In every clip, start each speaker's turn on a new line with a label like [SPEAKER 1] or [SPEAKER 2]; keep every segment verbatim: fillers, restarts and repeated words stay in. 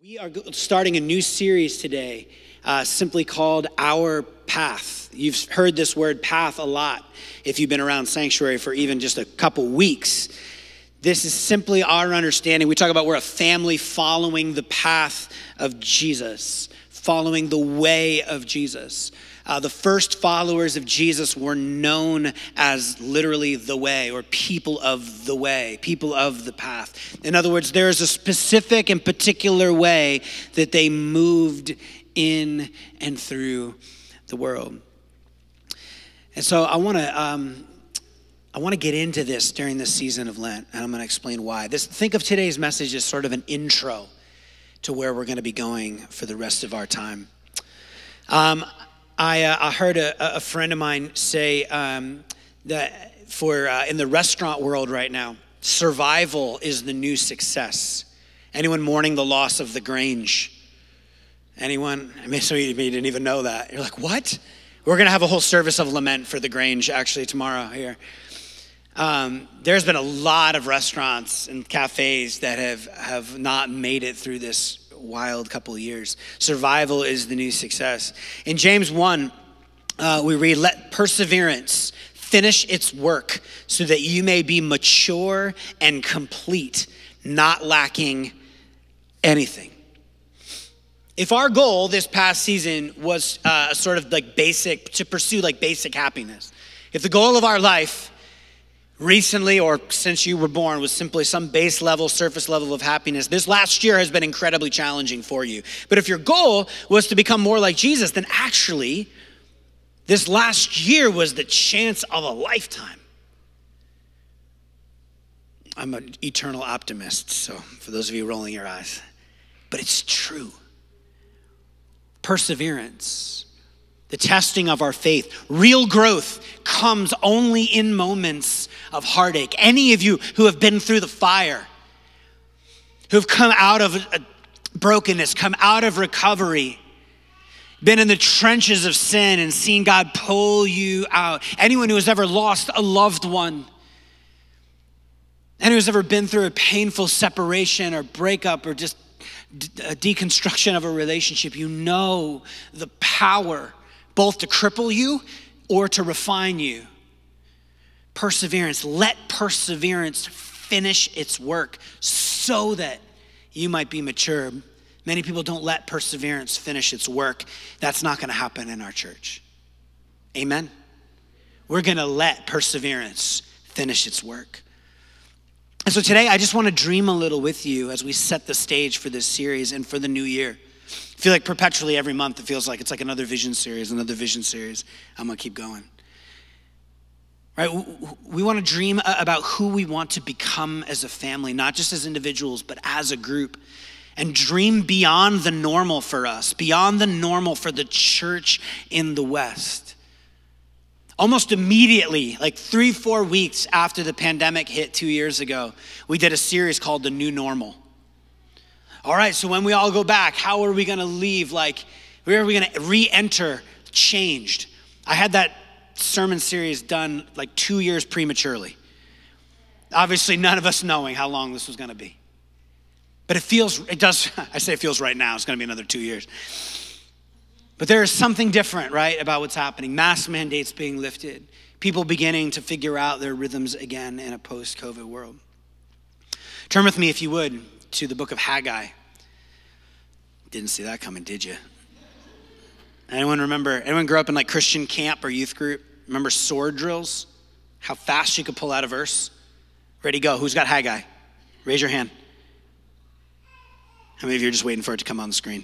[SPEAKER 1] We are starting a new series today, uh, simply called Our Path. You've heard this word path a lot if you've been around Sanctuary for even just a couple weeks. This is simply our understanding. We talk about we're a family following the path of Jesus, following the way of Jesus. Uh, the first followers of Jesus were known as literally the way, or people of the way, people of the path. In other words, there is a specific and particular way that they moved in and through the world. And so I want to um, I want to get into this during this season of Lent, and I'm going to explain why. This, think of today's message as sort of an intro to where we're going to be going for the rest of our time. Um, I, uh, I heard a, a friend of mine say um, that for uh, in the restaurant world right now, survival is the new success. Anyone mourning the loss of the Grange? Anyone? I mean, some of you didn't even know that. You're like, what? We're going to have a whole service of lament for the Grange actually tomorrow here. Um, there's been a lot of restaurants and cafes that have, have not made it through this wild couple of years. Survival is the new success. In James one, uh, we read, let perseverance finish its work so that you may be mature and complete, not lacking anything. If our goal this past season was uh, sort of like basic, to pursue like basic happiness, if the goal of our life recently or since you were born was simply some base level, surface level of happiness, this last year has been incredibly challenging for you. But if your goal was to become more like Jesus, then actually this last year was the chance of a lifetime. I'm an eternal optimist, so for those of you rolling your eyes, but it's true. Perseverance, the testing of our faith, real growth comes only in moments of heartache. Any of you who have been through the fire, who've come out of brokenness, come out of recovery, been in the trenches of sin and seen God pull you out. Anyone who has ever lost a loved one, anyone who's ever been through a painful separation or breakup or just a deconstruction of a relationship, you know the power both to cripple you or to refine you. Perseverance, let perseverance finish its work so that you might be mature. Many people don't let perseverance finish its work. That's not going to happen in our church. Amen? We're going to let perseverance finish its work. And so today, I just want to dream a little with you as we set the stage for this series and for the new year. I feel like perpetually every month, it feels like it's like another vision series, another vision series. I'm going to keep going. Right? We want to dream about who we want to become as a family, not just as individuals, but as a group. And dream beyond the normal for us, beyond the normal for the church in the West. Almost immediately, like three, four weeks after the pandemic hit two years ago, we did a series called The New Normal. All right, so when we all go back, how are we going to leave? Like, where are we going to re-enter changed? I had that sermon series done like two years prematurely. Obviously, none of us knowing how long this was going to be. But it feels, it does, I say it feels right now. It's going to be another two years. But there is something different, right, about what's happening. Mask mandates being lifted. People beginning to figure out their rhythms again in a post-COVID world. Turn with me, if you would, to the book of Haggai. Didn't see that coming, did you? Anyone remember, anyone grew up in like Christian camp or youth group? Remember sword drills? How fast you could pull out a verse? Ready, go. Who's got Haggai? Raise your hand. How many of you are just waiting for it to come on the screen?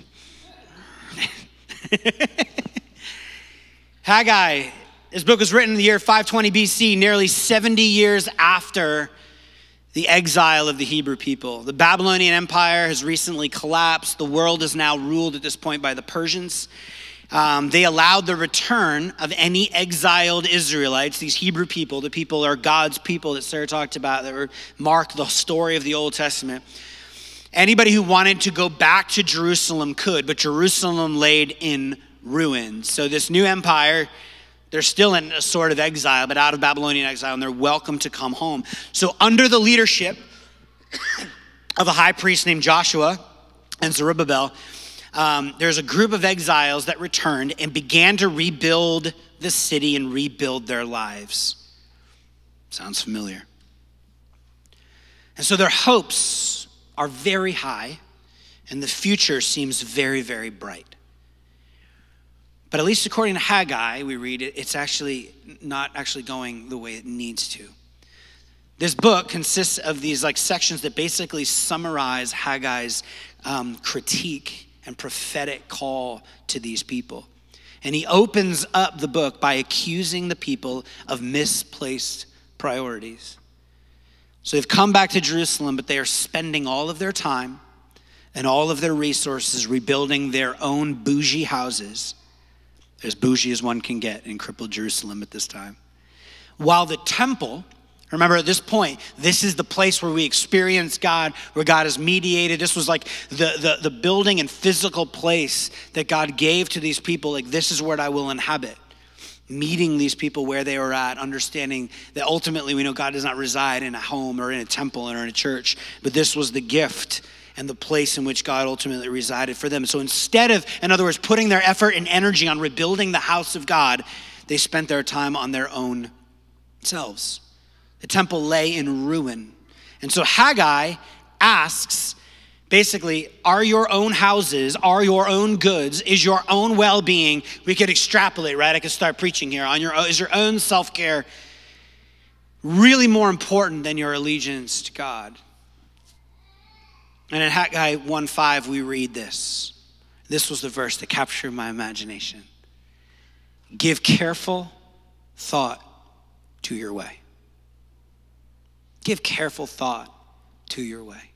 [SPEAKER 1] Haggai, this book was written in the year five twenty B C, nearly seventy years after the exile of the Hebrew people. The Babylonian Empire has recently collapsed. The world is now ruled at this point by the Persians. Um, they allowed the return of any exiled Israelites, these Hebrew people, the people are God's people that Sarah talked about that were mark the story of the Old Testament. Anybody who wanted to go back to Jerusalem could, but Jerusalem laid in ruins. So this new empire, they're still in a sort of exile, but out of Babylonian exile, and they're welcome to come home. So under the leadership of a high priest named Joshua, and Zerubbabel, um, there's a group of exiles that returned and began to rebuild the city and rebuild their lives. Sounds familiar. And so their hopes are very high, and the future seems very, very bright. But at least according to Haggai, we read it, it's actually not actually going the way it needs to. This book consists of these like sections that basically summarize Haggai's um, critique and prophetic call to these people. And he opens up the book by accusing the people of misplaced priorities. So they've come back to Jerusalem, but they are spending all of their time and all of their resources rebuilding their own bougie houses, as bougie as one can get in crippled Jerusalem at this time. While the temple, remember at this point, this is the place where we experience God, where God has mediated. This was like the, the, the building and physical place that God gave to these people. Like, this is where I will inhabit. Meeting these people where they were at, understanding that ultimately we know God does not reside in a home or in a temple or in a church, but this was the gift and the place in which God ultimately resided for them. So instead of, in other words, putting their effort and energy on rebuilding the house of God, they spent their time on their own selves. The temple lay in ruin. And so Haggai asks, basically, are your own houses, are your own goods, is your own well-being, we could extrapolate, right? I could start preaching here. On your own, is your own self-care really more important than your allegiance to God? And in Haggai one five, we read this. This was the verse that captured my imagination. Give careful thought to your way. Give careful thought to your way.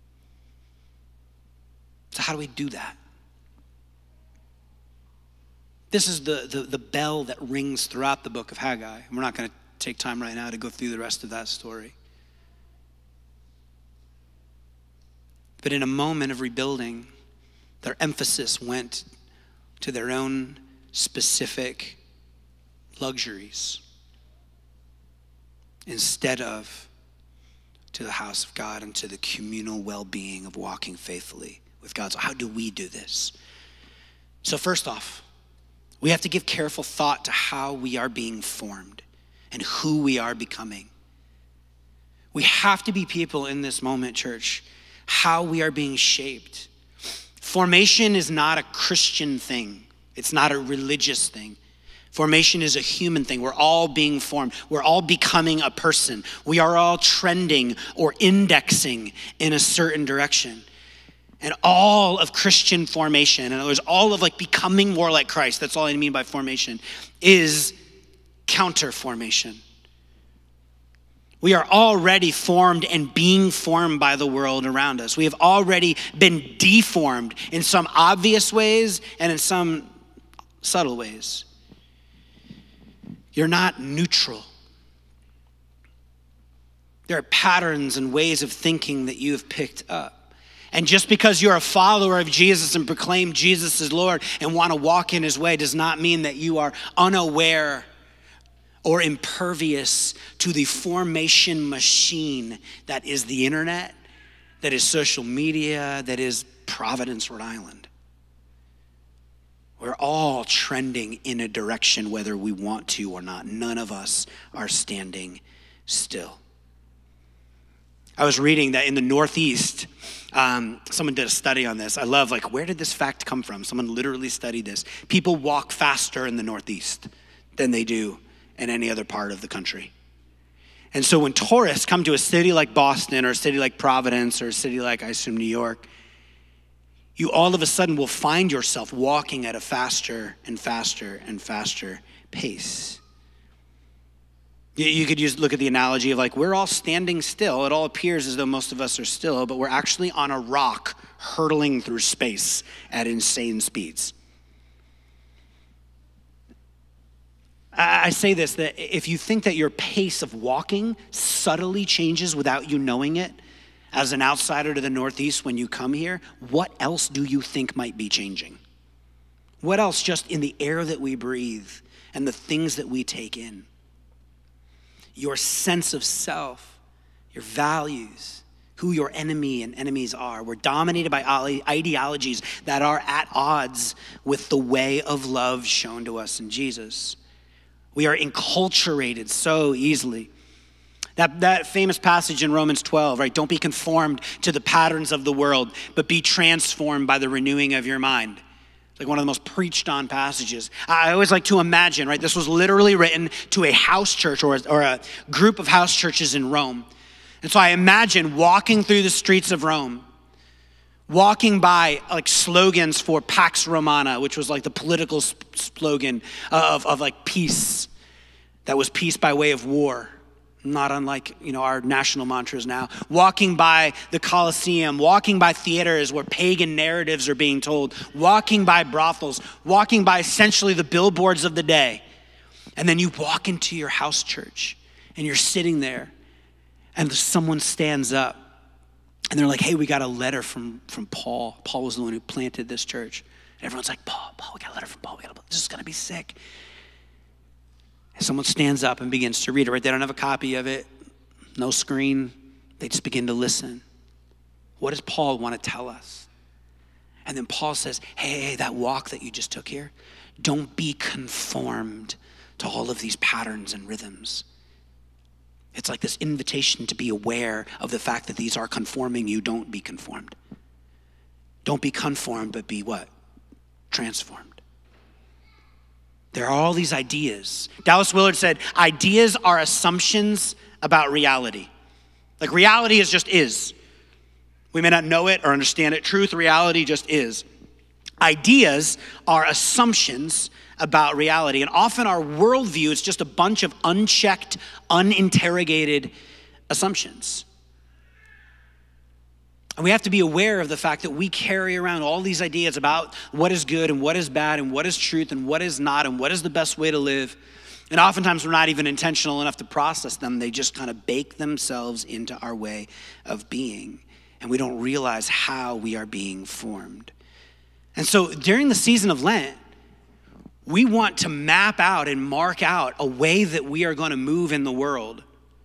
[SPEAKER 1] So how do we do that? This is the, the, the bell that rings throughout the book of Haggai. We're not going to take time right now to go through the rest of that story. But in a moment of rebuilding, their emphasis went to their own specific luxuries instead of to the house of God and to the communal well-being of walking faithfully with God. So how do we do this? So first off, we have to give careful thought to how we are being formed and who we are becoming. We have to be people in this moment, church, how we are being shaped. Formation is not a Christian thing. It's not a religious thing. Formation is a human thing. We're all being formed. We're all becoming a person. We are all trending or indexing in a certain direction. And all of Christian formation, in other words, all of like becoming more like Christ, that's all I mean by formation, is counter formation. We are already formed and being formed by the world around us. We have already been deformed in some obvious ways and in some subtle ways. You're not neutral. There are patterns and ways of thinking that you have picked up. And just because you're a follower of Jesus and proclaim Jesus as Lord and want to walk in his way does not mean that you are unaware or impervious to the formation machine that is the internet, that is social media, that is Providence, Rhode Island. We're all trending in a direction whether we want to or not. None of us are standing still. I was reading that in the Northeast, um, someone did a study on this. I love, like, where did this fact come from? Someone literally studied this. People walk faster in the Northeast than they do in any other part of the country. And so when tourists come to a city like Boston or a city like Providence or a city like, I assume, New York, you all of a sudden will find yourself walking at a faster and faster and faster pace. You could use look at the analogy of like, we're all standing still. It all appears as though most of us are still, but we're actually on a rock hurtling through space at insane speeds. I say this, that if you think that your pace of walking subtly changes without you knowing it, as an outsider to the Northeast when you come here, what else do you think might be changing? What else just in the air that we breathe and the things that we take in? Your sense of self, your values, who your enemy and enemies are. We're dominated by ideologies that are at odds with the way of love shown to us in Jesus. We are enculturated so easily. That, that famous passage in Romans twelve, right? Don't be conformed to the patterns of the world, but be transformed by the renewing of your mind. It's like one of the most preached on passages. I always like to imagine, right? This was literally written to a house church or, or a group of house churches in Rome. And so I imagine walking through the streets of Rome, walking by like slogans for Pax Romana, which was like the political sp- slogan of, of like peace. That was peace by way of war. Not unlike, you know, our national mantras now. Walking by the Colosseum, walking by theaters where pagan narratives are being told, walking by brothels, walking by essentially the billboards of the day. And then you walk into your house church and you're sitting there and someone stands up and they're like, hey, we got a letter from, from Paul. Paul was the one who planted this church. And everyone's like, Paul, Paul, we got a letter from Paul. We got a, this is going to be sick. Someone stands up and begins to read it, right? They don't have a copy of it, no screen. They just begin to listen. What does Paul want to tell us? And then Paul says, hey, hey, that walk that you just took here, don't be conformed to all of these patterns and rhythms. It's like this invitation to be aware of the fact that these are conforming you. Don't be conformed. Don't be conformed, but be what? Transformed. There are all these ideas. Dallas Willard said, ideas are assumptions about reality. Like reality is just is. We may not know it or understand it. Truth, reality just is. Ideas are assumptions about reality. And often our worldview is just a bunch of unchecked, uninterrogated assumptions. And we have to be aware of the fact that we carry around all these ideas about what is good and what is bad and what is truth and what is not and what is the best way to live. And oftentimes we're not even intentional enough to process them. They just kind of bake themselves into our way of being. And we don't realize how we are being formed. And so during the season of Lent, we want to map out and mark out a way that we are going to move in the world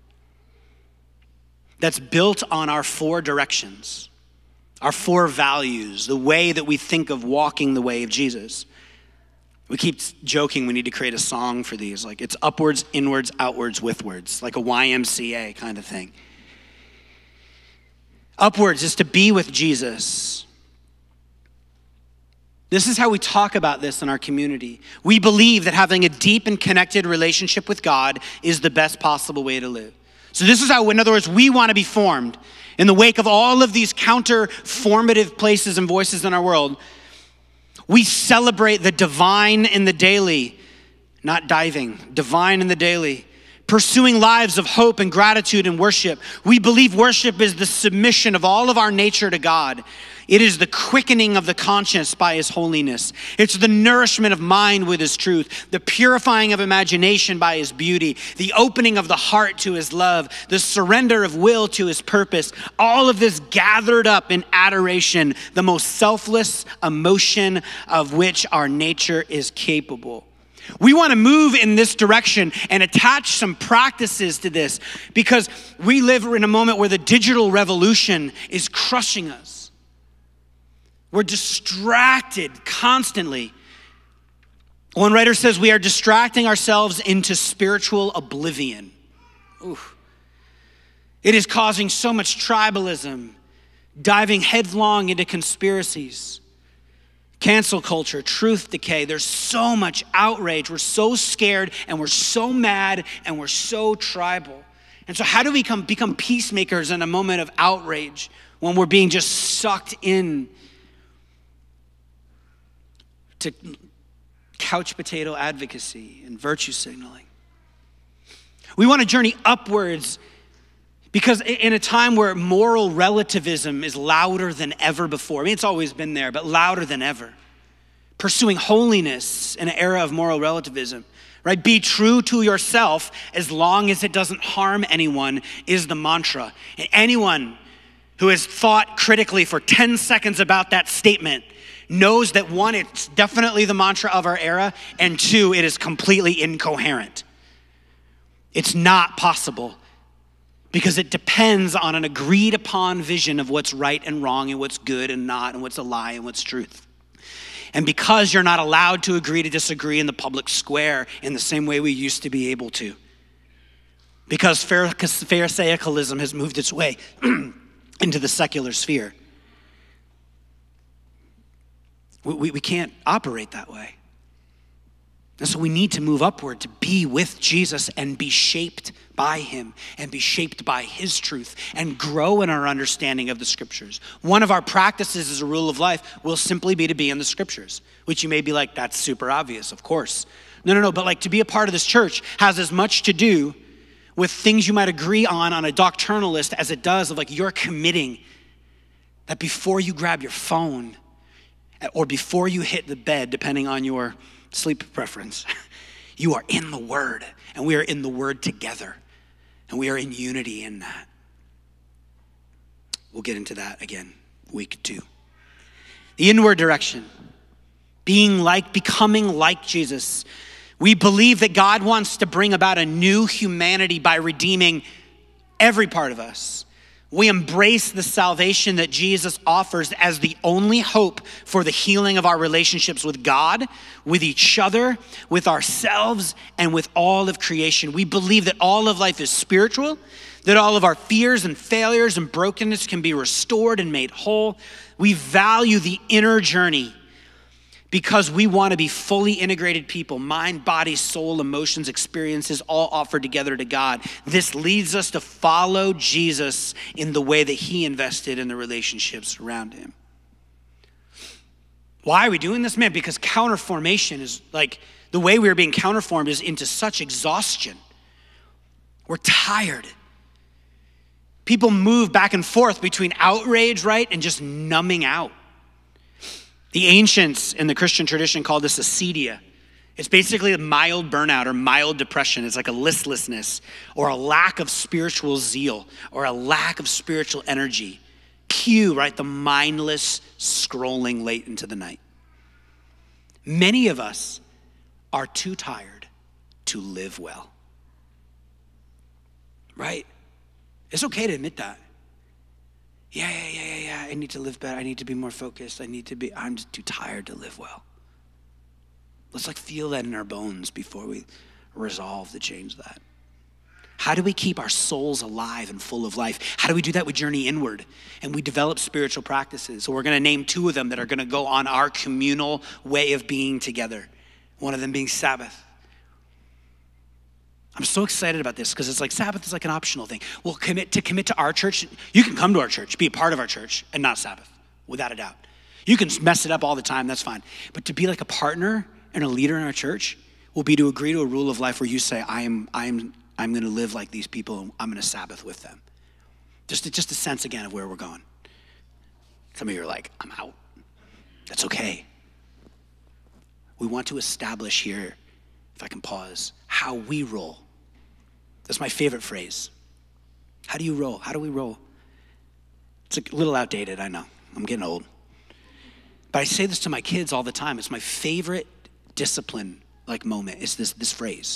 [SPEAKER 1] that's built on our four directions, our four values, the way that we think of walking the way of Jesus. We keep joking we need to create a song for these. Like it's upwards, inwards, outwards, withwards, like a Y M C A kind of thing. Upwards is to be with Jesus. This is how we talk about this in our community. We believe that having a deep and connected relationship with God is the best possible way to live. So this is how, in other words, we want to be formed. In the wake of all of these counter-formative places and voices in our world, we celebrate the divine in the daily, not diving, divine in the daily, pursuing lives of hope and gratitude and worship. We believe worship is the submission of all of our nature to God. It is the quickening of the conscience by his holiness. It's the nourishment of mind with his truth, the purifying of imagination by his beauty, the opening of the heart to his love, the surrender of will to his purpose. All of this gathered up in adoration, the most selfless emotion of which our nature is capable. We want to move in this direction and attach some practices to this because we live in a moment where the digital revolution is crushing us. We're distracted constantly. One writer says we are distracting ourselves into spiritual oblivion. Ooh. It is causing so much tribalism, diving headlong into conspiracies, cancel culture, truth decay. There's so much outrage. We're so scared and we're so mad and we're so tribal. And so how do we become, become peacemakers in a moment of outrage when we're being just sucked in to couch potato advocacy and virtue signaling? We want to journey upwards because in a time where moral relativism is louder than ever before, I mean, it's always been there, but louder than ever. Pursuing holiness in an era of moral relativism, right? Be true to yourself as long as it doesn't harm anyone is the mantra. And anyone who has thought critically for ten seconds about that statement knows that one, it's definitely the mantra of our era, and two, it is completely incoherent. It's not possible. because it depends on an agreed upon vision of what's right and wrong and what's good and not and what's a lie and what's truth. And because you're not allowed to agree to disagree in the public square in the same way we used to be able to, because Pharisaicalism has moved its way into the secular sphere, we, we can't operate that way. And so we need to move upward to be with Jesus and be shaped by him and be shaped by his truth and grow in our understanding of the scriptures. One of our practices as a rule of life will simply be to be in the scriptures, which you may be like, that's super obvious, of course. No, no, no, but like to be a part of this church has as much to do with things you might agree on on a doctrinal list as it does of like you're committing that before you grab your phone or before you hit the bed, depending on your sleep preference, you are in the word, and we are in the word together, and we are in unity in that. We'll get into that again, week two. The inward direction, being like, becoming like Jesus. We believe that God wants to bring about a new humanity by redeeming every part of us. We embrace the salvation that Jesus offers as the only hope for the healing of our relationships with God, with each other, with ourselves, and with all of creation. We believe that all of life is spiritual, that all of our fears and failures and brokenness can be restored and made whole. We value the inner journey because we want to be fully integrated people, mind, body, soul, emotions, experiences, all offered together to God. This leads us to follow Jesus in the way that he invested in the relationships around him. Why are we doing this? Man, because counterformation is like, the way we are being counterformed is into such exhaustion. We're tired. People move back and forth between outrage, right, and just numbing out. The ancients in the Christian tradition called this acedia. It's basically a mild burnout or mild depression. It's like a listlessness or a lack of spiritual zeal or a lack of spiritual energy. Cue, right, the mindless scrolling late into the night. Many of us are too tired to live well. Right? It's okay to admit that. Yeah, yeah, yeah, yeah, yeah. I need to live better. I need to be more focused. I need to be, I'm just too tired to live well. Let's like feel that in our bones before we resolve to change that. How do we keep our souls alive and full of life? How do we do that? We journey inward and we develop spiritual practices. So we're going to name two of them that are going to go on our communal way of being together. One of them being Sabbath. I'm so excited about this because it's like Sabbath is like an optional thing. We'll commit to commit to our church. You can come to our church, be a part of our church, and not Sabbath, without a doubt. You can mess it up all the time, that's fine. But to be like a partner and a leader in our church will be to agree to a rule of life where you say, I am, I am, I'm going to live like these people, and I'm going to Sabbath with them. Just, just a sense again of where we're going. Some of you are like, I'm out. That's okay. We want to establish here, if I can pause, how we roll. That's my favorite phrase. How do you roll? How do we roll? It's a little outdated, I know. I'm getting old. But I say this to my kids all the time. It's my favorite discipline like moment is this, this phrase.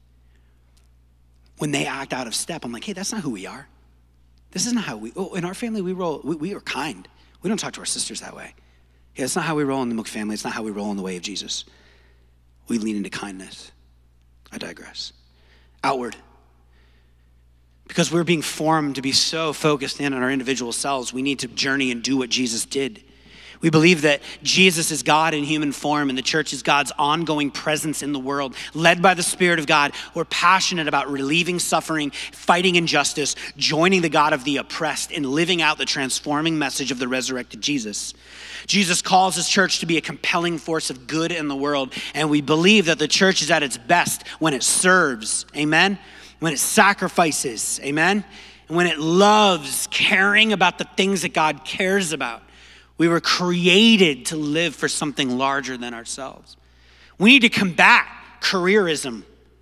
[SPEAKER 1] When they act out of step, I'm like, hey, that's not who we are. This isn't how we, oh, in our family we roll, we, we are kind. We don't talk to our sisters that way. Yeah, it's not how we roll in the Mook family. It's not how we roll in the way of Jesus. We lean into kindness. I digress. Outward. Because we're being formed to be so focused in on our individual selves, we need to journey and do what Jesus did. We believe that Jesus is God in human form and the church is God's ongoing presence in the world, led by the Spirit of God. We're passionate about relieving suffering, fighting injustice, joining the God of the oppressed, and living out the transforming message of the resurrected Jesus. Jesus calls his church to be a compelling force of good in the world, and we believe that the church is at its best when it serves, amen? When it sacrifices, amen? And when it loves, caring about the things that God cares about. We were created to live for something larger than ourselves. We need to combat careerism.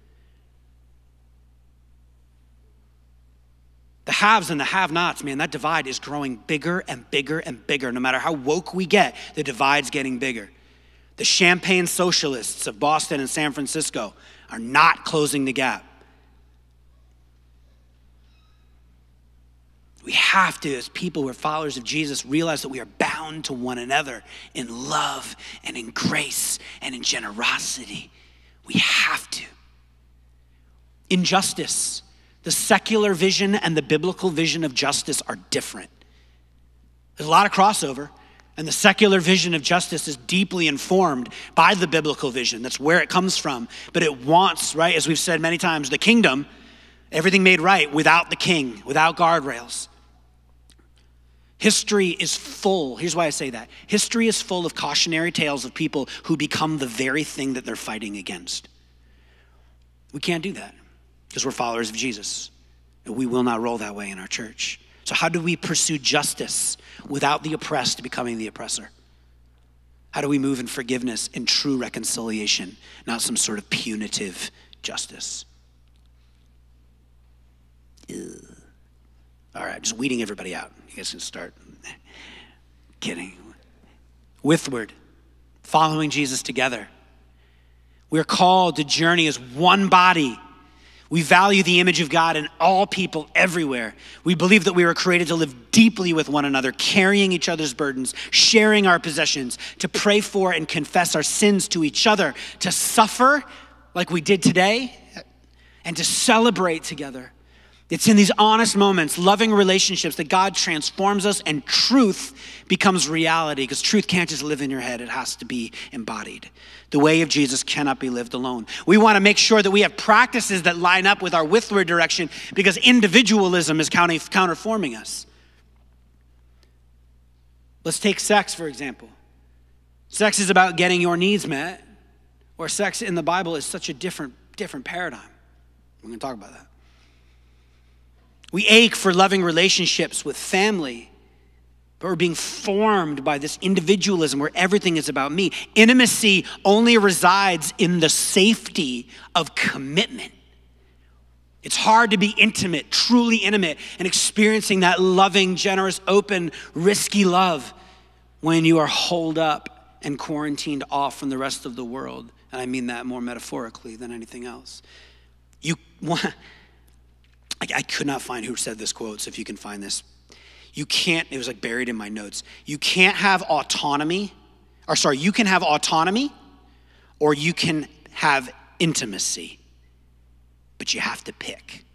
[SPEAKER 1] The haves and the have-nots, man, that divide is growing bigger and bigger and bigger. No matter how woke we get, the divide's getting bigger. The champagne socialists of Boston and San Francisco are not closing the gap. We have to, as people who are followers of Jesus, realize that we are bound to one another in love and in grace and in generosity. We have to. Injustice. The secular vision and the biblical vision of justice are different. There's a lot of crossover, and the secular vision of justice is deeply informed by the biblical vision. That's where it comes from. But it wants, right, as we've said many times, the kingdom, everything made right without the king, without guardrails. History is full, here's why I say that. History is full of cautionary tales of people who become the very thing that they're fighting against. We can't do that because we're followers of Jesus. And we will not roll that way in our church. So how do we pursue justice without the oppressed becoming the oppressor? How do we move in forgiveness and true reconciliation, not some sort of punitive justice? Ugh. All right, just weeding everybody out. You guys can start. Kidding. Withward, following Jesus together. We're called to journey as one body. We value the image of God in all people everywhere. We believe that we were created to live deeply with one another, carrying each other's burdens, sharing our possessions, to pray for and confess our sins to each other, to suffer like we did today, and to celebrate together. It's in these honest moments, loving relationships, that God transforms us and truth becomes reality, because truth can't just live in your head. It has to be embodied. The way of Jesus cannot be lived alone. We want to make sure that we have practices that line up with our withward direction, because individualism is counterforming us. Let's take sex, for example. Sex is about getting your needs met, or sex in the Bible is such a different, different paradigm. We're going to talk about that. We ache for loving relationships with family, but we're being formed by this individualism where everything is about me. Intimacy only resides in the safety of commitment. It's hard to be intimate, truly intimate, and experiencing that loving, generous, open, risky love when you are holed up and quarantined off from the rest of the world. And I mean that more metaphorically than anything else. You want... I, I could not find who said this quote, so if you can find this. You can't, it was like buried in my notes. You can't have autonomy, or sorry, you can have autonomy or you can have intimacy, but you have to pick.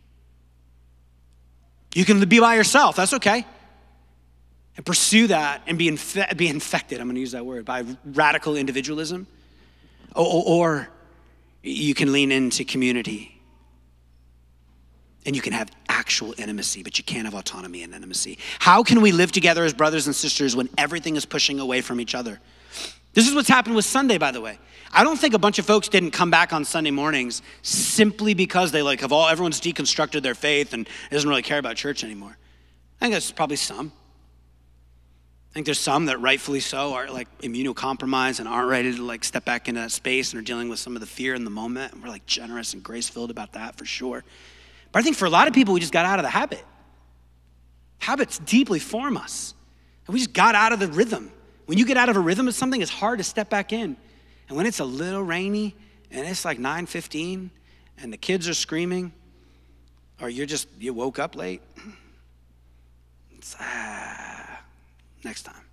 [SPEAKER 1] You can be by yourself, that's okay. And pursue that and be, inf- be infected, I'm gonna use that word, by radical individualism. Or, or, or you can lean into community. And you can have actual intimacy, but you can't have autonomy and intimacy. How can we live together as brothers and sisters when everything is pushing away from each other? This is what's happened with Sunday, by the way. I don't think a bunch of folks didn't come back on Sunday mornings simply because they like have all, everyone's deconstructed their faith and doesn't really care about church anymore. I think that's probably some. I think there's some that rightfully so are like immunocompromised and aren't ready to like step back into that space and are dealing with some of the fear in the moment. And we're like generous and grace-filled about that for sure. But I think for a lot of people, we just got out of the habit. Habits deeply form us. And we just got out of the rhythm. When you get out of a rhythm of something, it's hard to step back in. And when it's a little rainy and it's like nine fifteen and the kids are screaming, or you're just, you woke up late, it's, ah, next time.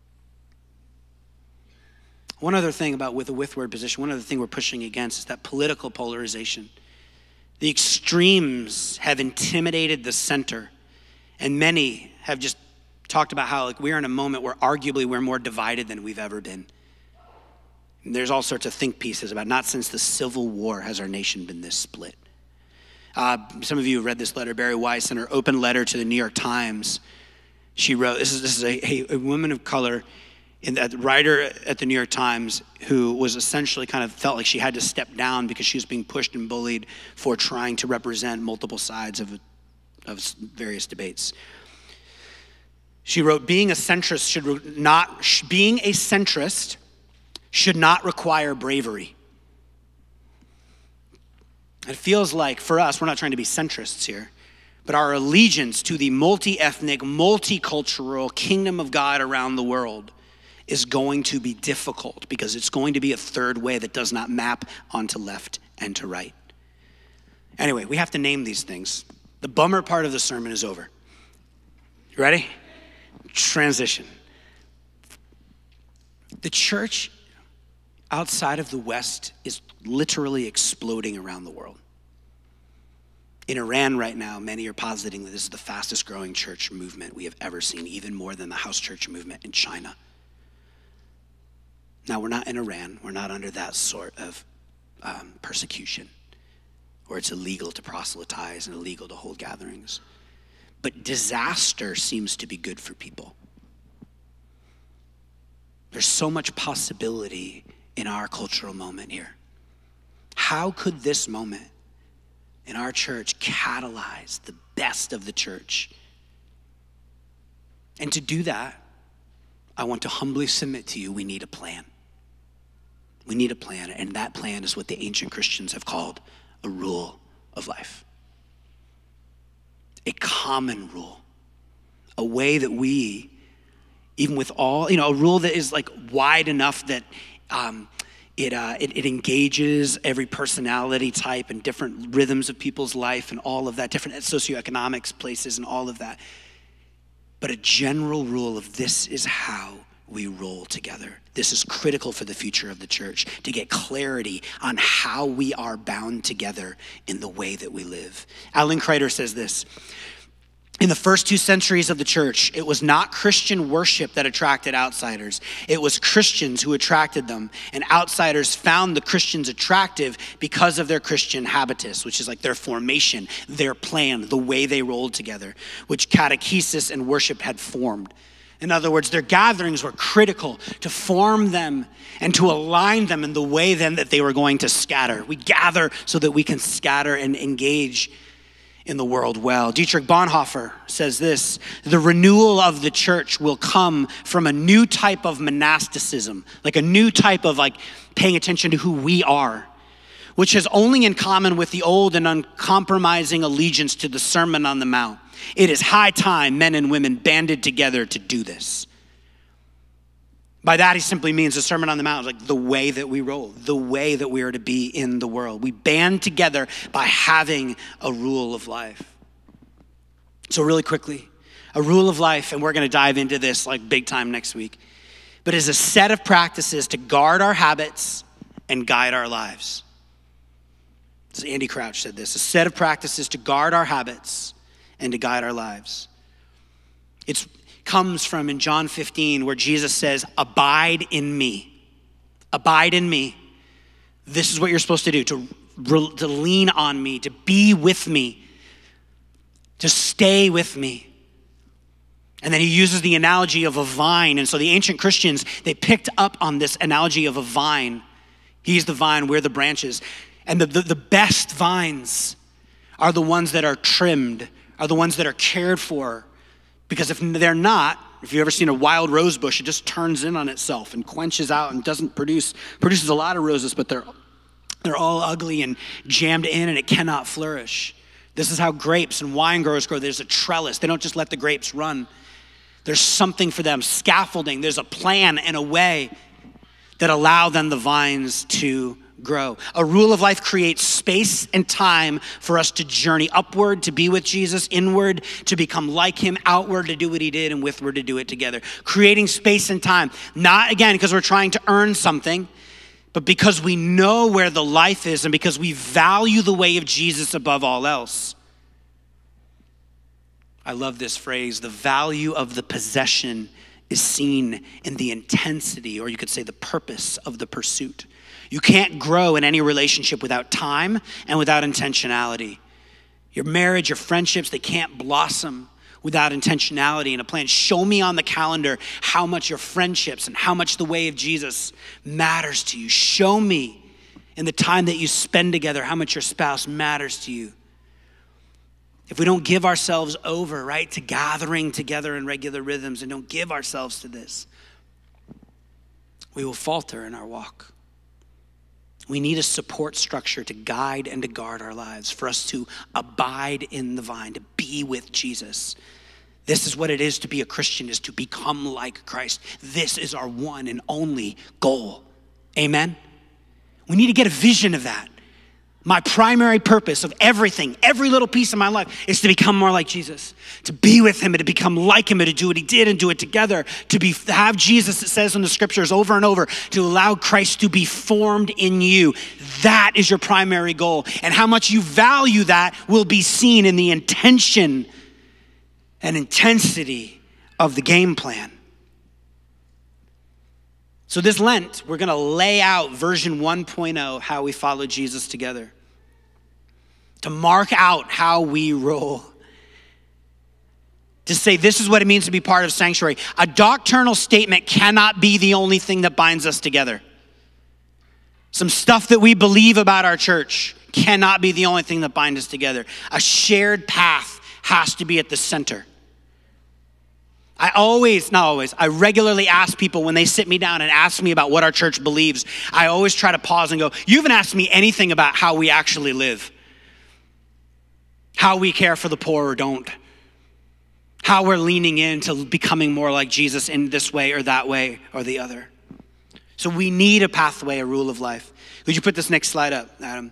[SPEAKER 1] One other thing about with a withward position, one other thing we're pushing against is that political polarization. The extremes have intimidated the center, and many have just talked about how like we're in a moment where arguably we're more divided than we've ever been. And there's all sorts of think pieces about not since the Civil War has our nation been this split. Uh, some of you have read this letter. Barry Weiss, in her open letter to the New York Times, she wrote, this is, this is a, a, a woman of color, in that writer at the New York Times, who was essentially kind of felt like she had to step down because she was being pushed and bullied for trying to represent multiple sides of, of various debates. She wrote, being a centrist should not, being a centrist should not require bravery. It feels like for us, we're not trying to be centrists here, but our allegiance to the multi-ethnic, multicultural kingdom of God around the world is going to be difficult because it's going to be a third way that does not map onto left and to right. Anyway, we have to name these things. The bummer part of the sermon is over. You ready? Transition. The church outside of the West is literally exploding around the world. In Iran right now, many are positing that this is the fastest growing church movement we have ever seen, even more than the house church movement in China. Now, we're not in Iran. We're not under that sort of um, persecution, where it's illegal to proselytize and illegal to hold gatherings. But disaster seems to be good for people. There's so much possibility in our cultural moment here. How could this moment in our church catalyze the best of the church? And to do that, I want to humbly submit to you, we need a plan. We need a plan, and that plan is what the ancient Christians have called a rule of life. A common rule. A way that we, even with all, you know, a rule that is like wide enough that um, it, uh, it it engages every personality type and different rhythms of people's life and all of that, different socioeconomics places and all of that. But a general rule of this is how we roll together. This is critical for the future of the church, to get clarity on how we are bound together in the way that we live. Alan Kreider says this: in the first two centuries of the church, it was not Christian worship that attracted outsiders. It was Christians who attracted them, and outsiders found the Christians attractive because of their Christian habitus, which is like their formation, their plan, the way they rolled together, which catechesis and worship had formed. In other words, their gatherings were critical to form them and to align them in the way then that they were going to scatter. We gather so that we can scatter and engage in the world well. Dietrich Bonhoeffer says this: the renewal of the church will come from a new type of monasticism, like a new type of like paying attention to who we are, which has only in common with the old and uncompromising allegiance to the Sermon on the Mount. It is high time men and women banded together to do this. By that, he simply means the Sermon on the Mount is like the way that we roll, the way that we are to be in the world. We band together by having a rule of life. So really quickly, a rule of life, and we're going to dive into this like big time next week, but is a set of practices to guard our habits and guide our lives. So Andy Crouch said this: a set of practices to guard our habits and to guide our lives. It comes from in John fifteen, where Jesus says, abide in me. Abide in me. This is what you're supposed to do, to, to lean on me, to be with me, to stay with me. And then he uses the analogy of a vine. And so the ancient Christians, they picked up on this analogy of a vine. He's the vine, we're the branches. And the, the, the best vines are the ones that are trimmed, are the ones that are cared for. Because if they're not, if you've ever seen a wild rose bush, it just turns in on itself and quenches out and doesn't produce, produces a lot of roses, but they're, they're all ugly and jammed in and it cannot flourish. This is how grapes and wine growers grow. There's a trellis. They don't just let the grapes run. There's something for them, scaffolding. There's a plan and a way that allow then the vines to grow. A rule of life creates space and time for us to journey upward, to be with Jesus, inward, to become like him, outward, to do what he did, and withward, to do it together. Creating space and time, not again because we're trying to earn something, but because we know where the life is and because we value the way of Jesus above all else. I love this phrase: the value of the possession is seen in the intensity, or you could say the purpose of the pursuit. You can't grow in any relationship without time and without intentionality. Your marriage, your friendships, they can't blossom without intentionality and a plan. Show me on the calendar how much your friendships and how much the way of Jesus matters to you. Show me in the time that you spend together how much your spouse matters to you. If we don't give ourselves over, right, to gathering together in regular rhythms and don't give ourselves to this, we will falter in our walk. We need a support structure to guide and to guard our lives, for us to abide in the vine, to be with Jesus. This is what it is to be a Christian, is to become like Christ. This is our one and only goal. Amen? We need to get a vision of that. My primary purpose of everything, every little piece of my life is to become more like Jesus, to be with him and to become like him and to do what he did and do it together, to be have Jesus, it says in the scriptures over and over, to allow Christ to be formed in you. That is your primary goal. And how much you value that will be seen in the intention and intensity of the game plan. So this Lent, we're gonna lay out version one point oh, how we follow Jesus together. To mark out how we roll. To say this is what it means to be part of Sanctuary. A doctrinal statement cannot be the only thing that binds us together. Some stuff that we believe about our church cannot be the only thing that binds us together. A shared path has to be at the center. I always, not always, I regularly ask people when they sit me down and ask me about what our church believes, I always try to pause and go, you haven't asked me anything about how we actually live. How we care for the poor or don't. How we're leaning into becoming more like Jesus in this way or that way or the other. So we need a pathway, a rule of life. Would you put this next slide up, Adam?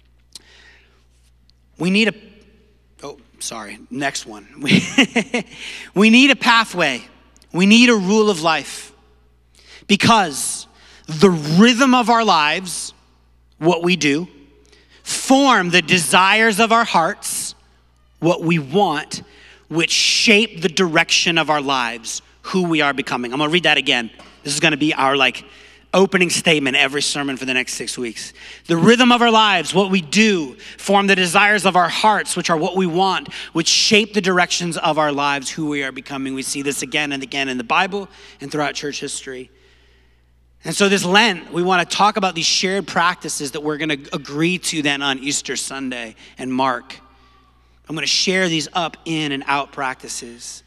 [SPEAKER 1] We need a Oh, sorry, next one. We, we need a pathway. We need a rule of life. Because the rhythm of our lives, what we do, form the desires of our hearts, what we want, which shape the direction of our lives, who we are becoming. I'm gonna read that again. This is gonna be our like opening statement every sermon for the next six weeks. The rhythm of our lives, what we do, form the desires of our hearts, which are what we want, which shape the directions of our lives, who we are becoming. We see this again and again in the Bible and throughout church history. And so this Lent, we want to talk about these shared practices that we're going to agree to then on Easter Sunday and Mark. I'm going to share these up, in, and out practices.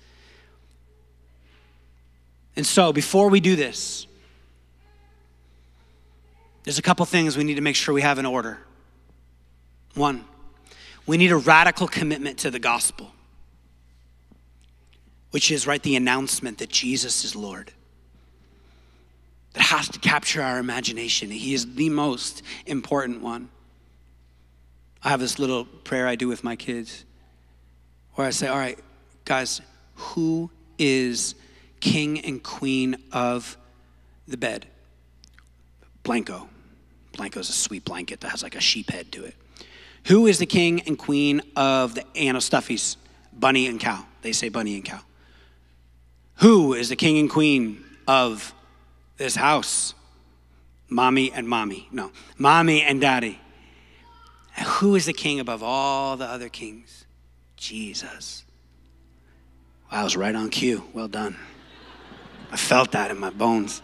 [SPEAKER 1] And so before we do this, there's a couple things we need to make sure we have in order. One, we need a radical commitment to the gospel, which is, right, the announcement that Jesus is Lord. That has to capture our imagination. He is the most important one. I have this little prayer I do with my kids where I say, all right, guys, who is king and queen of the bed? Blanco. Blanco's a sweet blanket that has like a sheep head to it. Who is the king and queen of the Anastuffies? Bunny and cow. They say bunny and cow. Who is the king and queen of this house? Mommy and mommy. No, mommy and daddy. And who is the king above all the other kings? Jesus. Wow, I was right on cue. Well done. I felt that in my bones.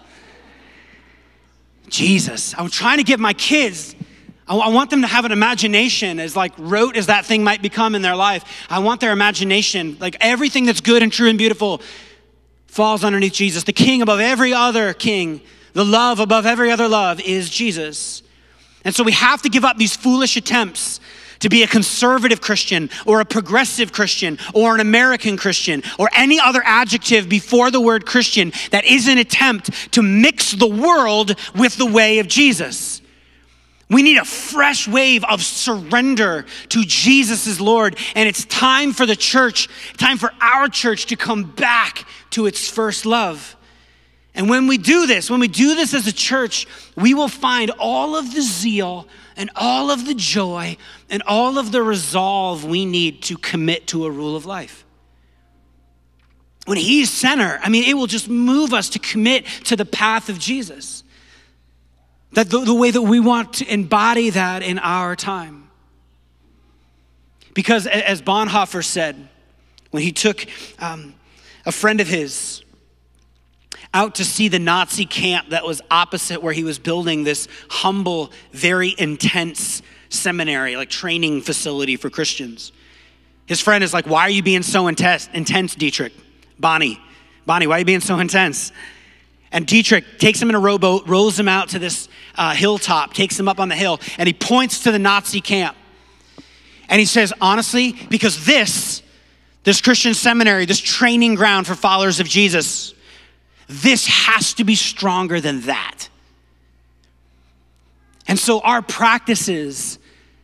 [SPEAKER 1] Jesus. I'm trying to give my kids, I, I want them to have an imagination, as like rote as that thing might become in their life. I want their imagination, like everything that's good and true and beautiful falls underneath Jesus. The king above every other king, the love above every other love is Jesus. And so we have to give up these foolish attempts to be a conservative Christian or a progressive Christian or an American Christian or any other adjective before the word Christian that is an attempt to mix the world with the way of Jesus. We need a fresh wave of surrender to Jesus as Lord, and it's time for the church, time for our church to come back to its first love. And when we do this, when we do this as a church, we will find all of the zeal and all of the joy and all of the resolve we need to commit to a rule of life. When he's center, I mean, it will just move us to commit to the path of Jesus. That the, the way that we want to embody that in our time. Because as Bonhoeffer said, when he took um, a friend of his out to see the Nazi camp that was opposite where he was building this humble, very intense seminary, like training facility for Christians. His friend is like, why are you being so intense, intense, Dietrich? Bonnie, Bonnie, why are you being so intense? And Dietrich takes him in a rowboat, rows him out to this uh, hilltop, takes him up on the hill, and he points to the Nazi camp. And he says, honestly, because this, this Christian seminary, this training ground for followers of Jesus, this has to be stronger than that. And so our practices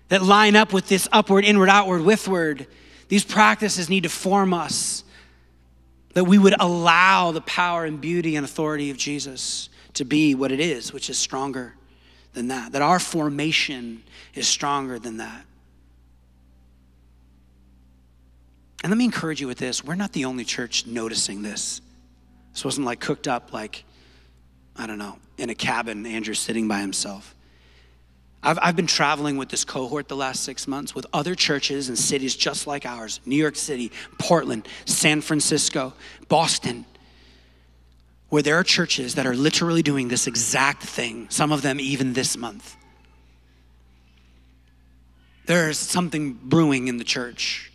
[SPEAKER 1] that line up with this upward, inward, outward, withward. These practices need to form us, that we would allow the power and beauty and authority of Jesus to be what it is, which is stronger than that. That our formation is stronger than that. And let me encourage you with this. We're not the only church noticing this. This wasn't like cooked up like, I don't know, in a cabin, Andrew sitting by himself. I've, I've been traveling with this cohort the last six months with other churches and cities just like ours. New York City, Portland, San Francisco, Boston, where there are churches that are literally doing this exact thing, some of them even this month. There's something brewing in the church.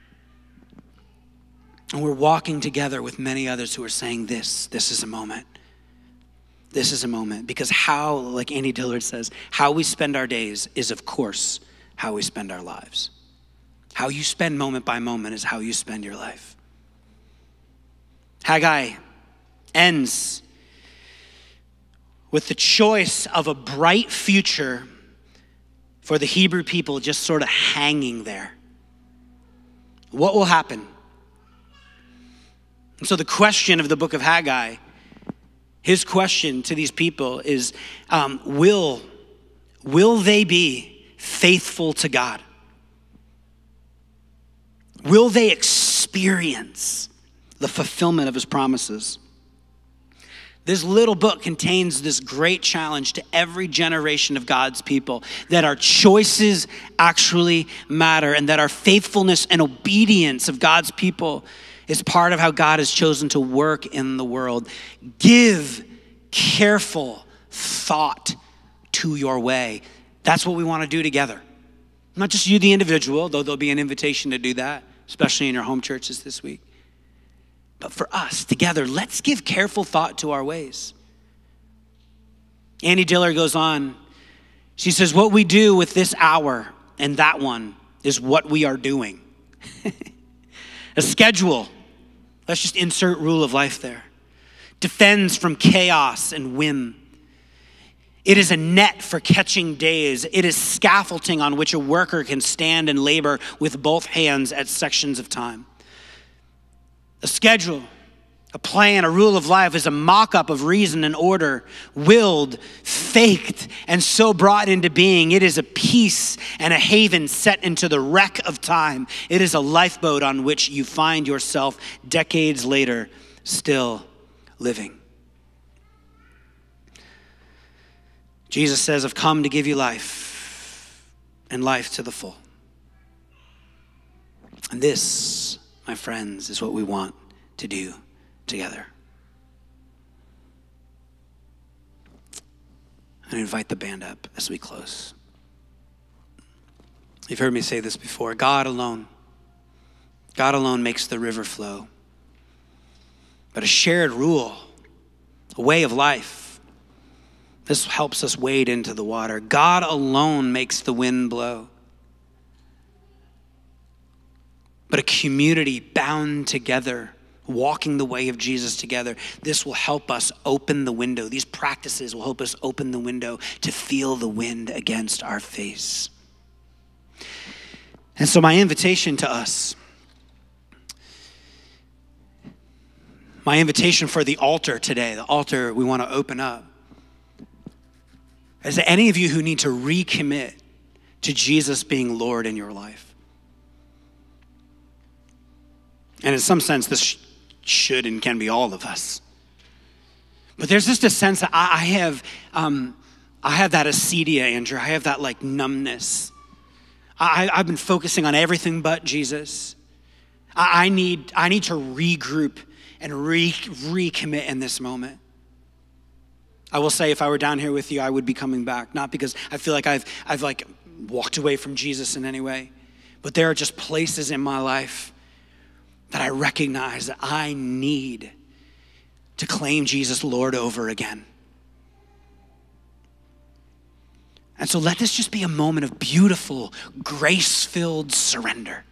[SPEAKER 1] And we're walking together with many others who are saying this, this is a moment. This is a moment. Because how, like Andy Dillard says, how we spend our days is, of course, how we spend our lives. How you spend moment by moment is how you spend your life. Haggai ends with the choice of a bright future for the Hebrew people just sort of hanging there. What will happen? And so the question of the book of Haggai, his question to these people is, um, will, will they be faithful to God? Will they experience the fulfillment of his promises? This little book contains this great challenge to every generation of God's people, that our choices actually matter and that our faithfulness and obedience of God's people is part of how God has chosen to work in the world. Give careful thought to your way. That's what we want to do together. Not just you, the individual, though there'll be an invitation to do that, especially in your home churches this week. But for us, together, let's give careful thought to our ways. Annie Diller goes on. She says, what we do with this hour and that one is what we are doing. A schedule, let's just insert rule of life there, defends from chaos and whim. It is a net for catching days. It is scaffolding on which a worker can stand and labor with both hands at sections of time. A schedule, a plan, a rule of life is a mock-up of reason and order, willed, faked, and so brought into being. It is a peace and a haven set into the wreck of time. It is a lifeboat on which you find yourself decades later still living. Jesus says, I've come to give you life and life to the full. And this, my friends, is what we want to do together. I invite the band up as we close. You've heard me say this before. God alone, God alone makes the river flow. But a shared rule, a way of life, this helps us wade into the water. God alone makes the wind blow. But a community bound together, walking the way of Jesus together, this will help us open the window. These practices will help us open the window to feel the wind against our face. And so my invitation to us, my invitation for the altar today, the altar we want to open up, is there any of you who need to recommit to Jesus being Lord in your life? And in some sense, this should and can be all of us. But there's just a sense that I have, um, I have that acedia, Andrew. I have that like numbness. I, I've been focusing on everything but Jesus. I, I need, I need to regroup and re, recommit in this moment. I will say, if I were down here with you, I would be coming back. Not because I feel like I've, I've like walked away from Jesus in any way, but there are just places in my life that I recognize that I need to claim Jesus Lord over again. And so let this just be a moment of beautiful, grace-filled surrender.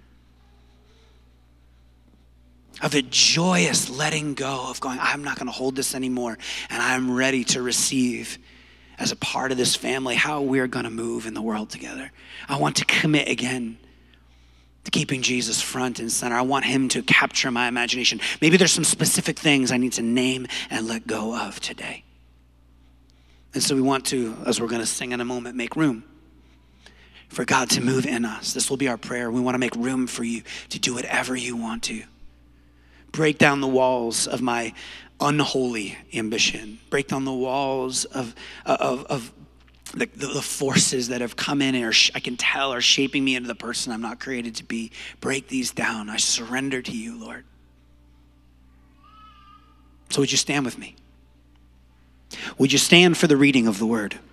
[SPEAKER 1] Of a joyous letting go, of going, I'm not gonna hold this anymore, and I'm ready to receive as a part of this family, how we're going to move in the world together. I want to commit again to keeping Jesus front and center. I want him to capture my imagination. Maybe there's some specific things I need to name and let go of today. And so we want to, as we're going to sing in a moment, make room for God to move in us. This will be our prayer. We want to make room for you to do whatever you want to. Break down the walls of my unholy ambition. Break down the walls of, of, of the, the forces that have come in and are, I can tell are shaping me into the person I'm not created to be. Break these down. I surrender to you, Lord. So would you stand with me? Would you stand for the reading of the word?